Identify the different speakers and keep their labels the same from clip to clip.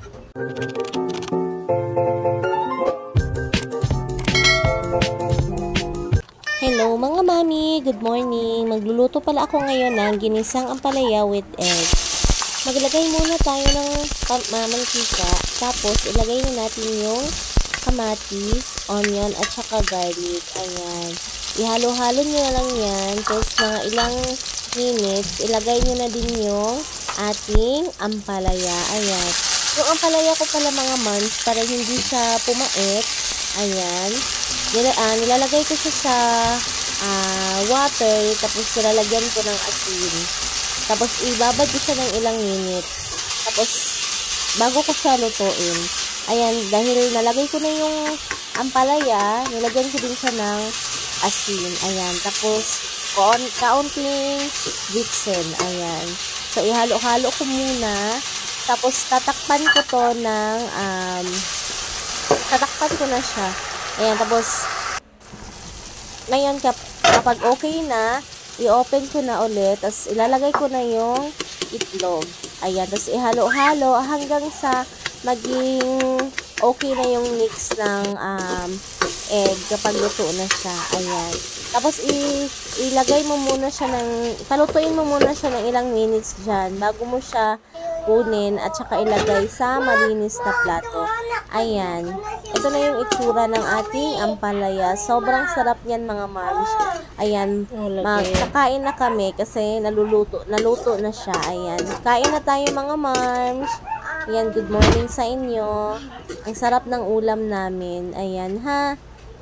Speaker 1: Hello mga mami, good morning. Magluluto pala ako ngayon ng ginisang ampalaya with egg. Maglagay muna tayo ng mantika, tapos ilagay na natin yung kamatis, onion at saka garlic. Ayan. Ihalo-halo nyo na lang yan. Tapos mga ilang minutes, ilagay nyo na din yung ating ampalaya. Ayan. Yung ampalaya ko pala mga moms, para hindi siya pumait. Ayan. Nilalagay ko siya sa water, tapos nilalagyan ko ng asin. Tapos ibabad ko siya ng ilang minutes. Tapos bago ko siya lutuin. Ayan, dahil nalagay ko na yung ampalaya, nilagyan ko din siya ng asin. Ayan, tapos kaunting vitsin. Ayan. So ihalo-halo ko muna. Tapos tatakpan ko to ng tatakpan ko na siya. Ayan, tapos ngayon kapag okay na, i-open ko na ulit, tapos ilalagay ko na yung itlog. Ayan, tapos ihalo-halo hanggang sa maging okay na yung mix ng egg kapag luto na siya. Ayan. Tapos ilagay mo muna siya palutuin mo muna siya ng ilang minutes dyan bago mo siya kunin at saka ilagay sa malinis na plato. Ayan. Ito na yung itsura ng ating ampalaya. Sobrang sarap niyan mga moms. Ayan. Kakain na kami kasi naluto na siya. Ayan. Kain na tayo mga moms. Ayan. Good morning sa inyo. Ang sarap ng ulam namin. Ayan ha.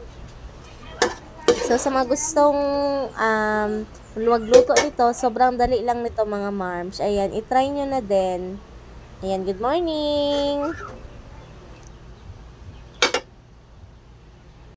Speaker 1: So sa mga gustong magluto nito, sobrang dali lang nito mga moms. Ayan, itry nyo na din. Ayan, good morning!